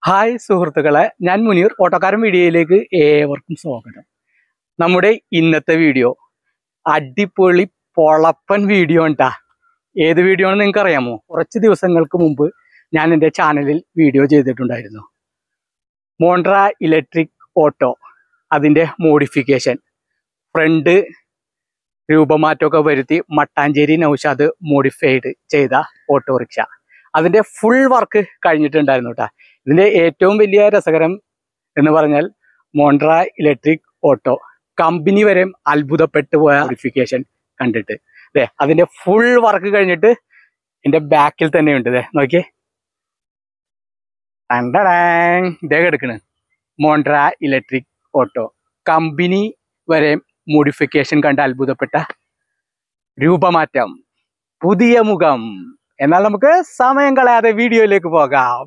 Hi സുഹൃത്തുക്കളെ, ഞാൻ മുനീർ ഓട്ടോക്കാരൻ വീഡിയോയിലേക്ക് ഏവർക്കും സ്വാഗതം. നമ്മുടെ ഇന്നത്തെ വീഡിയോ അടിപൊളി പൊളപ്പൻ വീഡിയോ ഉണ്ടാ. ഏത് വീഡിയോ ആണെന്ന് നിങ്ങൾക്ക് അറിയാമോ? കുറച്ച് ദിവസങ്ങൾക്ക് മുമ്പ് ഞാൻ എൻ്റെ ചാനലിൽ വീഡിയോ ചെയ്തിട്ടുണ്ടായിരുന്നു. മോണ്ട്ര ഇലക്ട്രിക് ഓട്ടോ, അതിൻ്റെ മോഡിഫിക്കേഷൻ, ഫ്രണ്ട് രൂപമാറ്റമൊക്കെ വരുത്തി മട്ടാഞ്ചേരി നൗഷാദ് മോഡിഫൈഡ് ചെയ്ത ഓട്ടോറിക്ഷ, അതിൻ്റെ ഫുൾ വർക്ക് കഴിഞ്ഞിട്ടുണ്ടായിരുന്നു കേട്ടോ. ഇതിൻ്റെ ഏറ്റവും വലിയ രസകരം എന്ന് പറഞ്ഞാൽ മോണ്ട്ര ഇലക്ട്രിക് ഓട്ടോ കമ്പനി വരെ അത്ഭുതപ്പെട്ടു പോയ മോഡിഫിക്കേഷൻ കണ്ടിട്ട്. അതെ, അതിൻ്റെ ഫുൾ വർക്ക് കഴിഞ്ഞിട്ട് എൻ്റെ ബാക്കിൽ തന്നെയുണ്ട്. ഇതേ നോക്കിയേ, ഇതേ കിടക്കണ് മോണ്ട്ര ഇലക്ട്രിക് ഓട്ടോ കമ്പനി വരെ മോഡിഫിക്കേഷൻ കണ്ട് അത്ഭുതപ്പെട്ട രൂപമാറ്റം, പുതിയ മുഖം. എന്നാൽ നമുക്ക് സമയം കളയാതെ വീഡിയോയിലേക്ക് പോകാം.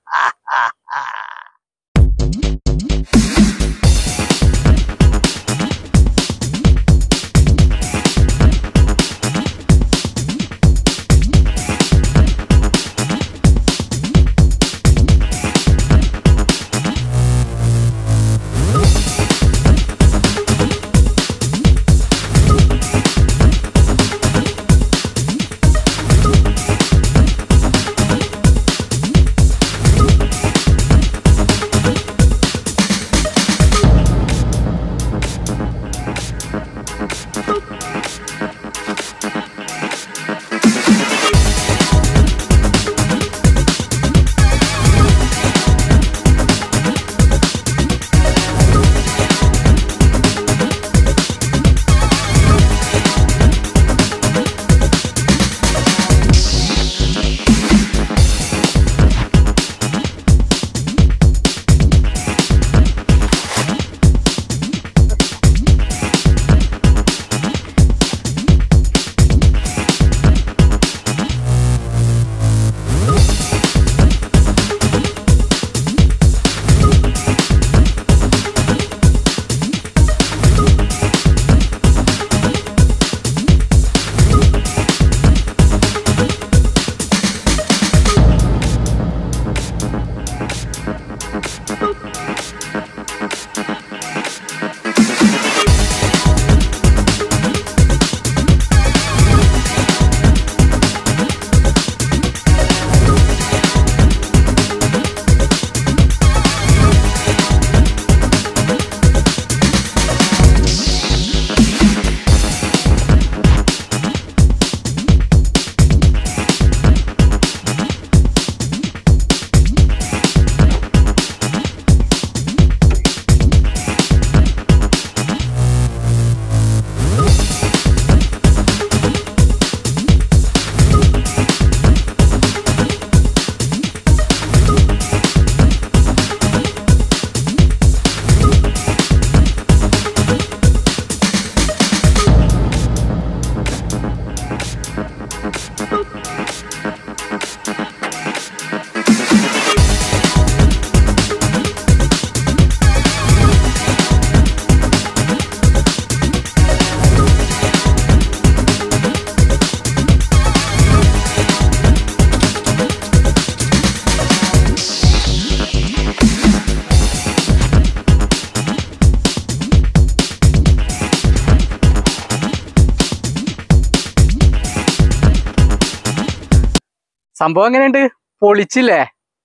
സംഭവം എങ്ങനെയുണ്ട്? പൊളിച്ചില്ലേ?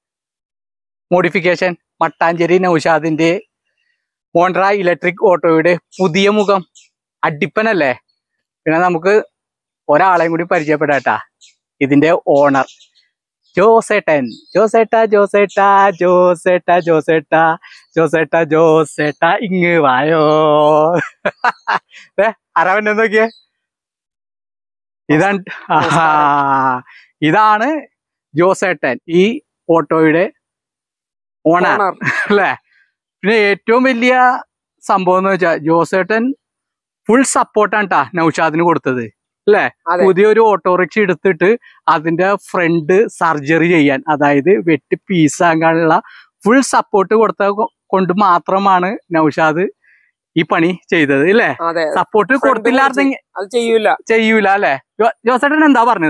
മോഡിഫിക്കേഷൻ മട്ടാഞ്ചേരി നൗഷാദിന്റെ മോണ്ട്ര ഇലക്ട്രിക് ഓട്ടോയുടെ പുതിയ മുഖം അടിപ്പനല്ലേ? പിന്നെ നമുക്ക് ഒരാളെയും കൂടി പരിചയപ്പെടാട്ടാ. ഇതിന്റെ ഓണർ ജോസേട്ടൻ. ജോസേട്ടാ ജോസേട്ടാ ജോസേട്ടാ ജോസേട്ടാ ജോസേട്ടാ ജോസേട്ടാ ഇങ്ങ് വായോ. ആരാവന്നെ നോക്കിയേ, ഇതാണ് ജോസേട്ടൻ, ഈ ഓട്ടോയുടെ ഓണർ അല്ലേ? പിന്നെ ഏറ്റവും വലിയ സംഭവം എന്ന് വെച്ചാൽ ജോസേട്ടൻ ഫുൾ സപ്പോർട്ടാണ് ട്ടാ നൗഷാദിന് കൊടുത്തത് അല്ലേ? പുതിയൊരു ഓട്ടോറിക്ഷ എടുത്തിട്ട് അതിന്റെ ഫ്രണ്ട് സർജറി ചെയ്യാൻ, അതായത് വെട്ടി പീസാക്കാനുള്ള ഫുൾ സപ്പോർട്ട് കൊടുത്ത കൊണ്ട് മാത്രമാണ് നൗഷാദ് ഈ പണി ചെയ്തത് അല്ലേ? സപ്പോർട്ട് കൊടുത്തില്ലായിരുന്നെങ്കിൽ ചെയ്യൂല അല്ലേ? ജോസേട്ടൻ എന്താ പറഞ്ഞത്?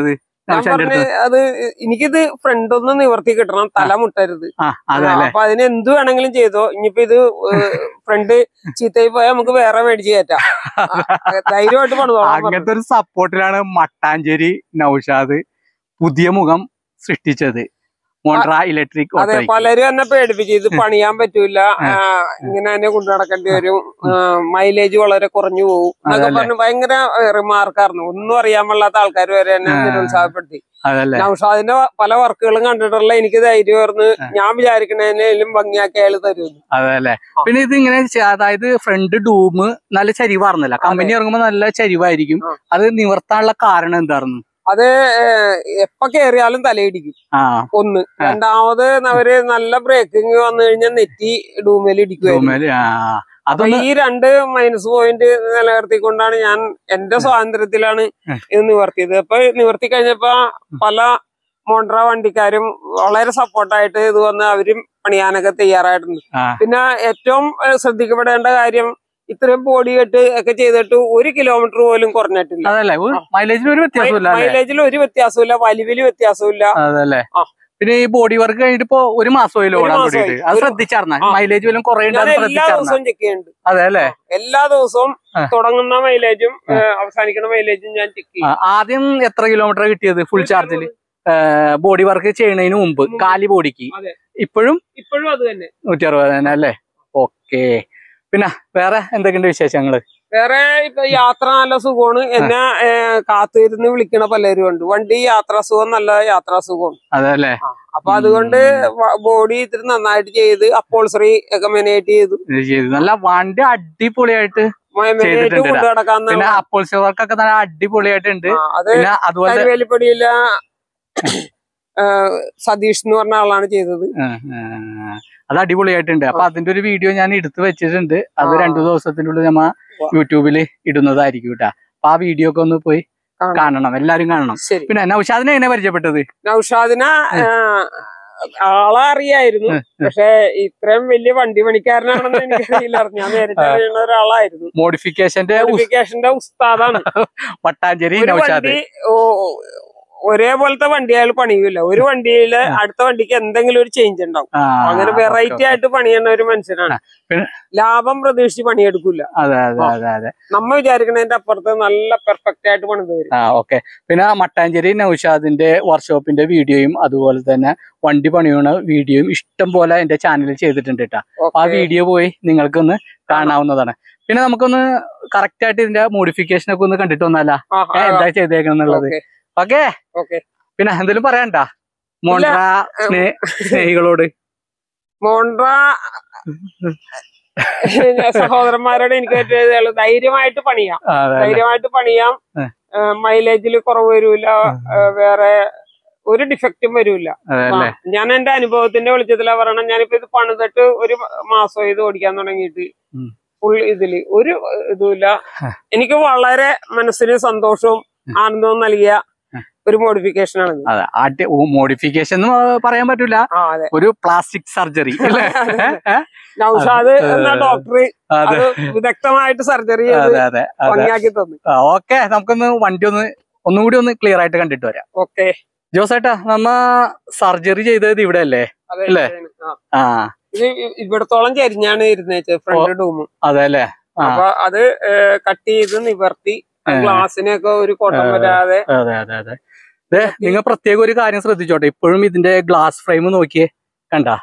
അത് എനിക്കിത് ഫ്രണ്ട് ഒന്ന് നിവർത്തി കിട്ടണം, തല മുട്ടരുത്. അപ്പൊ അതിന് എന്ത് വേണമെങ്കിലും ചെയ്തോ. ഇനിയിപ്പോ ഇത് ഫ്രണ്ട് ചീത്തയിൽ പോയാൽ നമുക്ക് വേറെ മേടിച്ച് കയറ്റാം. ധൈര്യമായിട്ട് പണിതോളാം. അങ്ങനത്തെ ഒരു സപ്പോർട്ടിലാണ് മട്ടാഞ്ചേരി നൗഷാദ് പുതിയ മുഖം സൃഷ്ടിച്ചത്. മോണ്ട്ര ഇലക്ട്രിക്. അതെ, പലരും എന്നെ പേടിപ്പിച്ചു, ഇത് പണിയാൻ പറ്റൂല, ഇങ്ങനെ തന്നെ കൊണ്ടു നടക്കേണ്ടി വരും, മൈലേജ് വളരെ കുറഞ്ഞു പോകും എന്നൊക്കെ പറഞ്ഞ് ഭയങ്കര റിമാർക്കായിരുന്നു. ഒന്നും അറിയാൻ പാടില്ലാത്ത ആൾക്കാർ വരെ എന്നെ നിരുത്സാഹപ്പെടുത്തി. നൗഷാദിന്റെ പല വർക്കുകളും കണ്ടിട്ടുള്ള എനിക്ക് ധൈര്യമായിരുന്നു, ഞാൻ വിചാരിക്കണേലും ഭംഗിയാക്കി അയാൾ തരുന്നു. അതല്ലേ. പിന്നെ ഇത് ഇങ്ങനെ അതായത് ഫ്രണ്ട് ഡൂം നല്ല ചരിവാർന്നല്ല, കമ്പനി ഇറങ്ങുമ്പോ നല്ല ചരിവായിരിക്കും. അത് നിവർത്താനുള്ള കാരണം എന്തായിരുന്നു? അത് എപ്പ കേറിയാലും തലയിടിക്കും ഒന്ന്. രണ്ടാമത് അവര് നല്ല ബ്രേക്കിംഗ് വന്നു കഴിഞ്ഞാൽ നെറ്റി ഡൂമേൽ ഇടിക്കുമായിരുന്നു. അപ്പൊ ഈ 2 മൈനസ് പോയിന്റ് നിലനിർത്തിക്കൊണ്ടാണ് ഞാൻ എന്റെ സ്വാതന്ത്ര്യത്തിലാണ് ഇത് നിവർത്തിയത്. അപ്പൊ നിവർത്തി കഴിഞ്ഞപ്പോ പല മോണ്ട്ര വണ്ടിക്കാരും വളരെ സപ്പോർട്ടായിട്ട് ഇത് വന്ന് അവരും പണിയാനൊക്കെ തയ്യാറായിട്ടുണ്ട്. പിന്നെ ഏറ്റവും ശ്രദ്ധിക്കപ്പെടേണ്ട കാര്യം, ഇത്രയും ബോഡി കെട്ട് ഒക്കെ ചെയ്തിട്ട് 1 കിലോമീറ്റർ പോലും കുറഞ്ഞിട്ടില്ല. മൈലേജിൽ ഒരു വ്യത്യാസമില്ല, വലിവില് വ്യത്യാസമില്ല. പിന്നെ ഈ ബോഡി വർക്ക് കഴിഞ്ഞിട്ട് ഇപ്പൊ 1 മാസമായില്ലോ. അത് ശ്രദ്ധിച്ചാർന്ന മൈലേജ് വല്ലതും കുറേ എല്ലാ ദിവസവും ചെക്ക് ചെയ്യുന്നുണ്ട്. അതെ അല്ലേ? എല്ലാ ദിവസവും തുടങ്ങുന്ന മൈലേജും അവസാനിക്കുന്ന മൈലേജും ഞാൻ ചെക്ക് ചെയ്യും. ആദ്യം എത്ര കിലോമീറ്റർ കിട്ടിയത് ഫുൾ ചാർജിൽ ബോഡി വർക്ക് ചെയ്യുന്നതിന് മുമ്പ് കാലി ബോഡിക്ക്? ഇപ്പോഴും അത് തന്നെ 160 തന്നെ അല്ലേ? ഓക്കെ. പിന്നെ വേറെ എന്തൊക്കെയുണ്ട് വിശേഷങ്ങള്? വേറെ ഇപ്പൊ യാത്ര നല്ല സുഖമാണ്. എന്നെ കാത്തിരുന്ന് വിളിക്കണ പലരും ഉണ്ട്. വണ്ടി യാത്രാസുഖം, നല്ല യാത്രാസുഖമാണ്. അതല്ലേ? അപ്പൊ അതുകൊണ്ട് ബോഡി ഇത്തിരി നന്നായിട്ട് ചെയ്ത് അപ്പോൾസറി ഒക്കെ മെനേറ്റ് ചെയ്തു. നല്ല വണ്ടി അടിപൊളിയായിട്ട് കൊണ്ടു നടക്കാൻ അപ്പോൾസറി വർക്കൊക്കെ നല്ല അടിപൊളിയായിട്ടുണ്ട്. അതുപോലെ വേലിപ്പടിയില്ല സതീഷ് എന്ന് പറഞ്ഞ ആളാണ് ചെയ്തത്. അത് അടിപൊളിയായിട്ടുണ്ട്. അപ്പൊ അതിന്റെ ഒരു വീഡിയോ ഞാൻ എടുത്തു വെച്ചിട്ടുണ്ട്. അത് 2 ദിവസത്തിനുള്ളിൽ നമ്മ യൂട്യൂബില് ഇടുന്നതായിരിക്കും കേട്ടാ. അപ്പൊ ആ വീഡിയോ ഒക്കെ ഒന്ന് പോയി കാണണം, എല്ലാരും കാണണം. പിന്നെ നൗഷാദിനെ എങ്ങനെ പരിചയപ്പെട്ടത്? നൗഷാദിനെ ആളെ അറിയായിരുന്നു, പക്ഷെ ഇത്രയും വലിയ വണ്ടി പണിക്കാരനാണെന്ന് എനിക്കറിയില്ലായിരുന്നു. ഞാൻ നേരിട്ട് അറിയുന്ന ഒരാളായിരുന്നു. മോഡിഫിക്കേഷന്റെ ഉസ്താദാണ് മട്ടാഞ്ചേരി നൗഷാദ്. ഒരേപോലത്തെ വണ്ടി അയാൾ പണിയൂല. ഒരു വണ്ടിയില് അടുത്ത വണ്ടിക്ക് എന്തെങ്കിലും ഒരു ചേഞ്ച് ഉണ്ടാവും. അങ്ങനെ വെറൈറ്റി ആയിട്ട് പണിയുന്ന ഒരു മനുഷ്യനാണ്. ലാഭം പ്രതീക്ഷിച്ച് പണിയെടുക്കൂല. നമ്മ വിചാരിക്കുന്നതിന്റെ അപ്പുറത്ത് നല്ല പെർഫെക്റ്റ് ആയിട്ട് പണിത് വരും. ഓക്കെ. പിന്നെ മട്ടാഞ്ചേരി നൗഷാദിന്റെ വർക്ക്ഷോപ്പിന്റെ വീഡിയോയും അതുപോലെ തന്നെ വണ്ടി പണിയുന്ന വീഡിയോയും ഇഷ്ടം പോലെ എന്റെ ചാനലിൽ ചെയ്തിട്ടുണ്ട് കേട്ടാ. ആ വീഡിയോ പോയി നിങ്ങൾക്കൊന്ന് കാണാവുന്നതാണ്. പിന്നെ നമുക്കൊന്ന് കറക്റ്റ് ആയിട്ട് ഇതിന്റെ മോഡിഫിക്കേഷൻ ഒക്കെ ഒന്ന് കണ്ടിട്ട് വന്നാലാ എന്താ ചെയ്തേക്കുന്നുള്ളത്? ഓക്കെ. പിന്നെ എന്തെങ്കിലും പറയാണ്ട മോണ്ട്ര സ്നേഹികളോട്? മോണ്ട്ര സഹോദരന്മാരോട് എനിക്ക് ധൈര്യമായിട്ട് പണിയാം. മൈലേജിൽ കുറവ് വരൂല, വേറെ ഒരു ഡിഫക്റ്റും വരൂല. ഞാൻ എന്റെ അനുഭവത്തിന്റെ വെളിച്ചത്തിലാ പറയണം. ഞാനിപ്പോ ഇത് പണിതിട്ട് 1 മാസം ഇത് ഓടിക്കാൻ തുടങ്ങിയിട്ട് ഫുൾ ഇതില് ഒരു ഇതുമില്ല. എനിക്ക് വളരെ മനസ്സിന് സന്തോഷവും ആനന്ദവും നൽകിയ ഒരു മോഡിഫിക്കേഷൻ ആണ്. അതെ, മോഡിഫിക്കേഷൻ എന്ന് പറയാൻ പറ്റൂല, ഒരു പ്ലാസ്റ്റിക് സർജറി. നൗഷാദ് എന്ന ഡോക്ടർ വിദഗ്ധമായിട്ട് സർജറി ഭംഗിയാക്കി തന്നു. ഓക്കെ, നമുക്കൊന്ന് വണ്ടി ഒന്നുകൂടി ഒന്ന് ക്ലിയർ ആയിട്ട് കണ്ടിട്ട് വരാം. ഓക്കെ ജോസേട്ടാ, നമ്മ സർജറി ചെയ്തത് ഇവിടെ അല്ലേ? അല്ലേ? ഇത് ഇവിടത്തോളം ചരിഞ്ഞാണ് ഇരുന്നേച്ചത് ഫ്രണ്ട് ഡൂമും. അതെ അല്ലേ? അപ്പൊ അത് കട്ട് ചെയ്ത് നിവർത്തി ഗ്ലാസിനൊക്കെ ഒരു കോട്ടം വരാതെ. അതെ. നിങ്ങൾ പ്രത്യേക ഒരു കാര്യം ശ്രദ്ധിച്ചോട്ടെ, ഇപ്പോഴും ഇതിന്റെ ഗ്ലാസ് ഫ്രെയിം നോക്കിയേ, കണ്ടാ?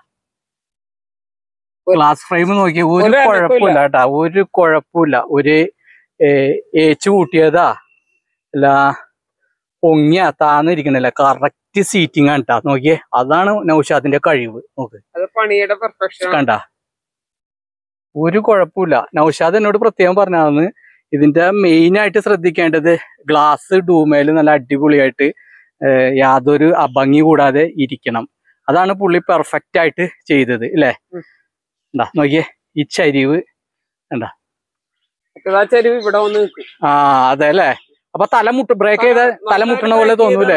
ഗ്ലാസ് ഫ്രെയിം നോക്കിയേ, ഒരു കുഴപ്പമില്ല കേട്ടാ, ഒരു കുഴപ്പമില്ല. ഒരു ഏച്ചു കൂട്ടിയതാ അല്ല, പൊങ്ങിയ താന്നിരിക്കണല്ല, കറക്റ്റ് സീറ്റിംഗ് ആണ് കേട്ടാ. നോക്കിയേ, അതാണ് നൗഷാദിന്റെ കഴിവ്. നോക്ക്, പണിയുടെ പെർഫെക്ഷൻ കണ്ടാ, ഒരു കുഴപ്പമില്ല. നൗഷാദ് എന്നോട് പ്രത്യേകം പറഞ്ഞാന്ന്, ഇതിന്റെ മെയിൻ ആയിട്ട് ശ്രദ്ധിക്കേണ്ടത് ഗ്ലാസ് ഡൂമേല് നല്ല അടിപൊളിയായിട്ട് യാതൊരു അഭംഗി കൂടാതെ ഇരിക്കണം. അതാണ് പുള്ളി പെർഫെക്റ്റ് ആയിട്ട് ചെയ്തത് അല്ലേ? എന്താ നോക്കിയേ, ഈ ചരിവ് എന്താ? അതെ അല്ലേ? അപ്പൊ ബ്രേക്ക് ചെയ്ത തലമുട്ടണ പോലെ തോന്നൂലേ?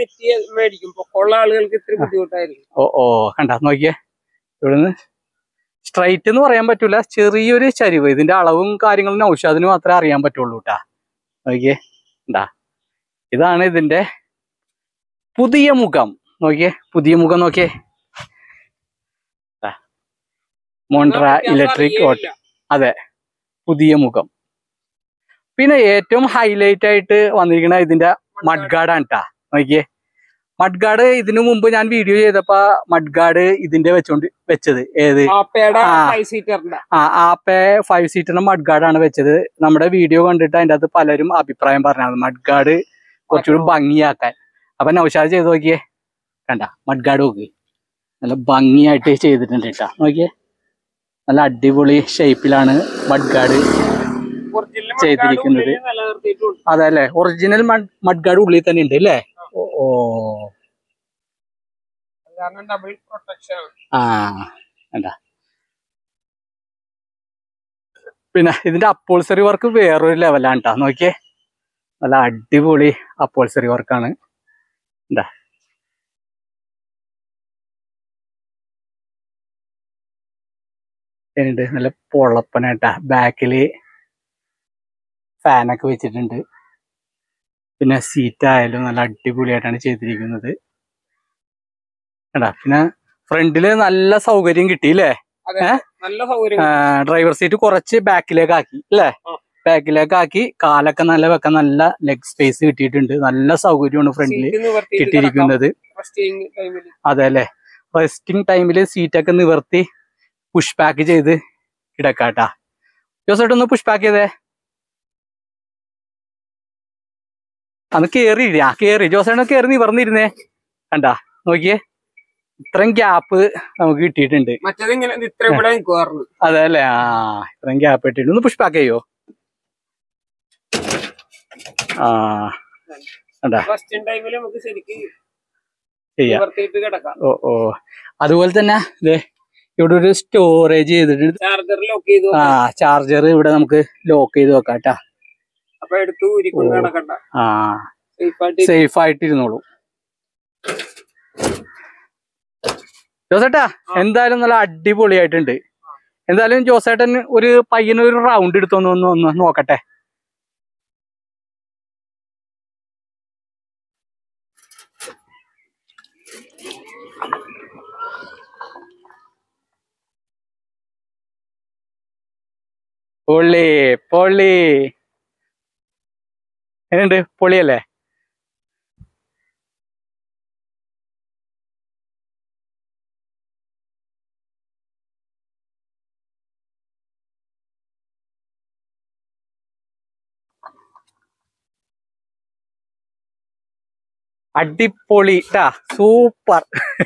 ഓ കണ്ടാ, നോക്കിയേ, ഇവിടുന്ന് സ്ട്രൈറ്റ് എന്ന് പറയാൻ പറ്റൂല, ചെറിയൊരു ചരിവ്. ഇതിന്റെ അളവും കാര്യങ്ങളും നൗഷാദിന് മാത്രമേ അറിയാൻ പറ്റുള്ളൂ കേട്ടാ. നോക്കിയേ, എന്താ, ഇതാണ് ഇതിന്റെ പുതിയ മുഖം നോക്കിയേ, പുതിയ മുഖം നോക്കിയേ. Montra electric auto. അതെ, പുതിയ മുഖം. പിന്നെ ഏറ്റവും ഹൈലൈറ്റ് ആയിട്ട് വന്നിരിക്കുന്ന ഇതിന്റെ മഡ് ഗാർഡാണ് കേട്ടാ. നോക്കിയേ, മഡ് ഗാർഡ് ഇതിനു മുമ്പ് ഞാൻ വീഡിയോ ചെയ്തപ്പോ മഡ് ഗാർഡ് ഇതിന്റെ വെച്ചത് ഏത് ആപ്പെ 5 സീറ്ററിന്റെ മഡ് ഗാർഡാണ് വെച്ചത്. നമ്മുടെ വീഡിയോ കണ്ടിട്ട് അതിന്റെ അകത്ത് പലരും അഭിപ്രായം പറഞ്ഞത് മഡ് ഗാർഡ് കുറച്ചുകൂടി ഭംഗിയാക്കാൻ. അപ്പൊ നൗഷാദ് ചെയ്ത് നോക്കിയേ, കണ്ട മഡ് ഗാർഡ് നോക്കി നല്ല ഭംഗിയായിട്ട് ചെയ്തിട്ടുണ്ട് കേട്ടാ. നോക്കിയേ, നല്ല അടിപൊളി ഷേപ്പിലാണ് മഡ് ഗാർഡ് ചെയ്തിരിക്കുന്നത്. അതെ അല്ലേ, ഒറിജിനൽ മഡ് ഗാർഡ് ഉള്ളിൽ തന്നെ ഉണ്ട് അല്ലേ? ഓ എന്താ പിന്നെ ഇതിന്റെ അപ്പോൾസറി വർക്ക് വേറൊരു ലെവലാണ് കേട്ടോ. നോക്കിയേ, നല്ല അടിപൊളി അപ്പോൾസറി വർക്കാണ്. എന്താ ഉണ്ട്, നല്ല പൊളപ്പനായിട്ടാ. ബാക്കില് ഫാനൊക്കെ വെച്ചിട്ടുണ്ട്. പിന്നെ സീറ്റ് ആയാലും നല്ല അടിപൊളിയായിട്ടാണ് ചെയ്തിരിക്കുന്നത്. പിന്നെ ഫ്രണ്ടില് നല്ല സൗകര്യം കിട്ടിയില്ലേ? ഡ്രൈവർ സീറ്റ് കുറച്ച് ബാക്കിലേക്ക് ആക്കി അല്ലേ? ബാക്കിലേക്ക് ആക്കി കാലൊക്കെ നല്ല വെക്കാൻ നല്ല ലെഗ് സ്പേസ് കിട്ടിയിട്ടുണ്ട്. നല്ല സൗകര്യമാണ് ഫ്രണ്ടില് കിട്ടിയിരിക്കുന്നത്. അതെ അല്ലെ, റെസ്റ്റിംഗ് ടൈമില് സീറ്റൊക്കെ നിവർത്തി പുഷ് ബാക്ക് ചെയ്ത് കിടക്കാട്ടാ. ജോസേട്ടൊന്ന് പുഷ് ബാക്ക് ചെയ്തേ, അന്ന് കേറി ജോസേട്ടൻ കേറി നിവർന്നിരുന്നേ. കണ്ടാ നോക്കിയേ, ഇത്രയും ഗ്യാപ്പ് നമുക്ക് കിട്ടിയിട്ടുണ്ട്. അതെ അല്ലേ, ഇത്രയും ഗ്യാപ്പ് കിട്ടിയിട്ടുണ്ട്. ഒന്ന് പുഷ് ബാക്ക് ചെയ്യോ? ഓ അതുപോലെ തന്നെ ഇവിടെ ഒരു സ്റ്റോറേജ് ചെയ്തിട്ടുണ്ട്. ചാർജർ ഇവിടെ നമുക്ക് ലോക്ക് ചെയ്ത് വെക്കാം കേട്ടാ. സേഫ് ആയിട്ടിരുന്നോളൂ. ജോസേട്ടാ എന്തായാലും നല്ല അടിപൊളിയായിട്ടുണ്ട്. എന്തായാലും ജോസേട്ടൻ ഒരു പയ്യനൊരു റൗണ്ട് എടുത്തോന്ന് നോക്കട്ടെ. പൊള്ളി എങ്ങനെയുണ്ട്? പൊളിയല്ലേ? അടിപൊളി ട്ടാ, സൂപ്പർ.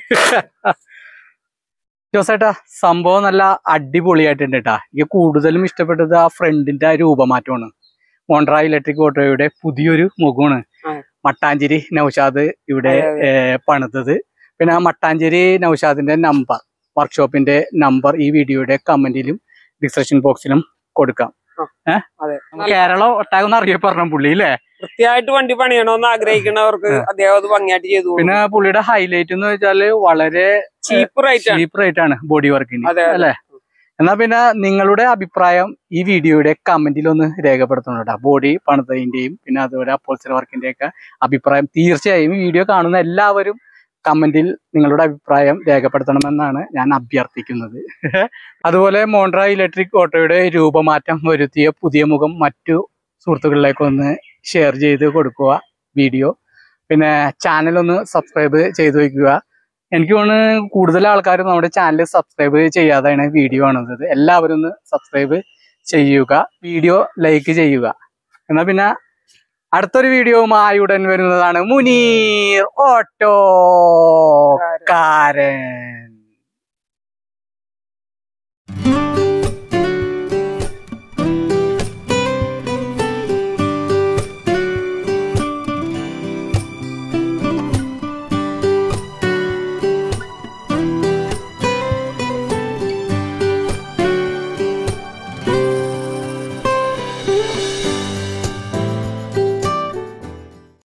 ജോസേട്ടാ സംഭവം നല്ല അടിപൊളിയായിട്ടുണ്ട് കേട്ടാ. എനിക്ക് കൂടുതലും ഇഷ്ടപ്പെട്ടത് ആ ഫ്രണ്ടിന്റെ ആ രൂപമാറ്റമാണ്. മോണ്ട്ര ഇലക്ട്രിക് ഓട്ടോയുടെ പുതിയൊരു മുഖമാണ് മട്ടാഞ്ചേരി നൗഷാദ് ഇവിടെ പണിതത്. പിന്നെ ആ മട്ടാഞ്ചേരി നൗഷാദിന്റെ നമ്പർ, വർക്ക്ഷോപ്പിന്റെ നമ്പർ ഈ വീഡിയോയുടെ കമന്റിലും ഡിസ്ക്രിപ്ഷൻ ബോക്സിലും കൊടുക്കാം. കേരളം ഒട്ടാകുന്ന അറിയപ്പെടണം പുള്ളി അല്ലേ? കൃത്യമായിട്ട് വണ്ടി പണിയണമെന്ന് ആഗ്രഹിക്കുന്നവർക്ക് അദ്ദേഹം ഭംഗിയായിട്ട് ചെയ്തു. പിന്നെ പുള്ളിയുടെ ഹൈലൈറ്റ് എന്ന് വെച്ചാല് വളരെ ചീപ്പ് റേറ്റ് ആണ് ബോഡി വർക്കിന് അല്ലെ? എന്നാ പിന്നെ നിങ്ങളുടെ അഭിപ്രായം ഈ വീഡിയോയുടെ കമന്റിൽ ഒന്ന് രേഖപ്പെടുത്തണം കേട്ടോ. ബോഡി പണിതതിന്റെയും പിന്നെ അതുപോലെ അപ്പോൾസറി വർക്കിന്റെ ഒക്കെ അഭിപ്രായം തീർച്ചയായും ഈ വീഡിയോ കാണുന്ന എല്ലാവരും കമന്റിൽ നിങ്ങളുടെ അഭിപ്രായം രേഖപ്പെടുത്തണമെന്നാണ് ഞാൻ അഭ്യർത്ഥിക്കുന്നത്. അതുപോലെ മോണ്ട്ര ഇലക്ട്രിക് ഓട്ടോയുടെ രൂപമാറ്റം വരുത്തിയ പുതിയ മുഖം മറ്റു സുഹൃത്തുക്കളിലേക്ക് ഒന്ന് ഷെയർ ചെയ്ത് കൊടുക്കുക വീഡിയോ. പിന്നെ ചാനൽ ഒന്ന് സബ്സ്ക്രൈബ് ചെയ്ത് വയ്ക്കുക. എനിക്ക് തോന്നുന്നു കൂടുതൽ ആൾക്കാരും നമ്മുടെ ചാനൽ സബ്സ്ക്രൈബ് ചെയ്യാതെയാണ് വീഡിയോ കാണുന്നത്. എല്ലാവരും ഒന്ന് സബ്സ്ക്രൈബ് ചെയ്യുക, വീഡിയോ ലൈക്ക് ചെയ്യുക. എന്നാൽ പിന്നെ അടുത്തൊരു വീഡിയോയുമായി ഉടൻ വരുന്നതാണ് മുനീർ ഓട്ടോക്കാരൻ.